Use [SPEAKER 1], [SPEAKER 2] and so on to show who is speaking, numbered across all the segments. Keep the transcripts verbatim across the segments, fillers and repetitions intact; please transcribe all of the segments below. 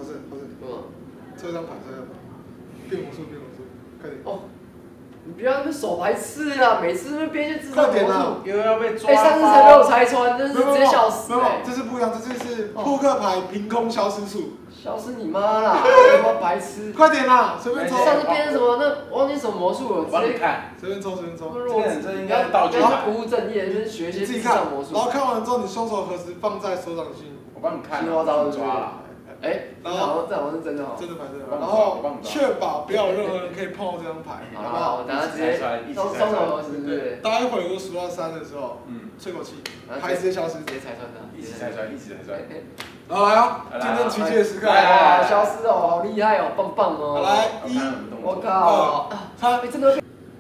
[SPEAKER 1] 是好是。
[SPEAKER 2] 嗯。
[SPEAKER 1] 抽一张牌，抽一张牌。变魔术，变魔术，快点。
[SPEAKER 2] 哦。你不要那边手白痴啊！每次那边变些智障魔术，
[SPEAKER 3] 又要被抓。
[SPEAKER 2] 哎，上次才被我拆穿，真是直接笑死哎！
[SPEAKER 1] 这是不一样，这次是扑克牌凭空消失术。
[SPEAKER 2] 消失你妈啦！什么白痴？
[SPEAKER 1] 快点啦，随便抽。
[SPEAKER 2] 上次变成什么？那忘记什么魔术了？
[SPEAKER 3] 我帮你看。
[SPEAKER 1] 随便抽，随便抽。
[SPEAKER 3] 这应该道具
[SPEAKER 2] 吧？不务正业，就是学一些智障魔术。
[SPEAKER 1] 然后看完之后，你双手合十放在手掌心。
[SPEAKER 3] 我帮你看。
[SPEAKER 2] 青花招
[SPEAKER 3] 抓了。
[SPEAKER 2] 哎，然后这好像是真的哈。
[SPEAKER 1] 真的牌，真的牌。然后确保不要有任何人可以碰到这张牌，好不好？
[SPEAKER 2] 等下直接双双手合十，对。
[SPEAKER 1] 待会儿我数到三的时候，嗯，吹口气，牌直接消失，
[SPEAKER 2] 直接拆穿它，
[SPEAKER 3] 一起拆穿，一起拆穿。
[SPEAKER 1] 好来啊，见证奇迹的时刻！
[SPEAKER 2] 哇，消失哦，好厉害哦，棒棒哦！
[SPEAKER 1] 来，一，
[SPEAKER 2] 我靠，
[SPEAKER 1] 三，
[SPEAKER 2] 哎，真的。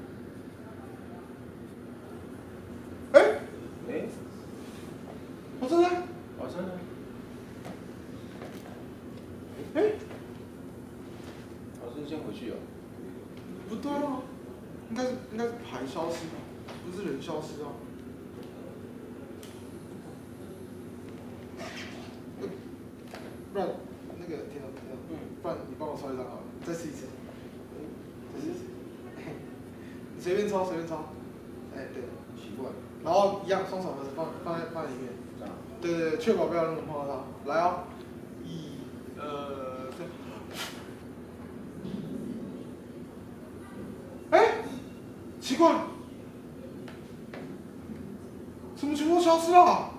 [SPEAKER 1] 哎，哎，我真的，
[SPEAKER 3] 我真的。
[SPEAKER 1] 哎，
[SPEAKER 3] 老师先回去哦。
[SPEAKER 1] 不对啊，应该是应该是牌消失啊，不是人消失啊。不然那个天啊天啊，嗯，不然你帮我抽一张好了，再试一次，再试一次，你随便抽随便抽，哎对，
[SPEAKER 3] 奇怪，
[SPEAKER 1] 然后一样双手合十放放在放在里面，这样，对对对，确保不要让人碰到它，来哦，一，呃，对，哎，奇怪，怎么全部消失了？